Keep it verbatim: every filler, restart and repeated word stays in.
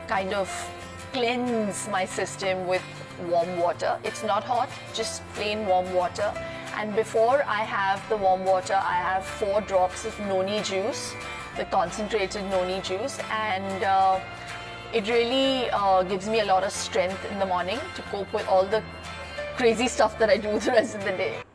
kind of cleanse my system with warm water. It's not hot, just plain warm water. And before I have the warm water, I have four drops of noni juice, the concentrated noni juice, and uh, it really uh, gives me a lot of strength in the morning to cope with all the crazy stuff that I do the rest of the day.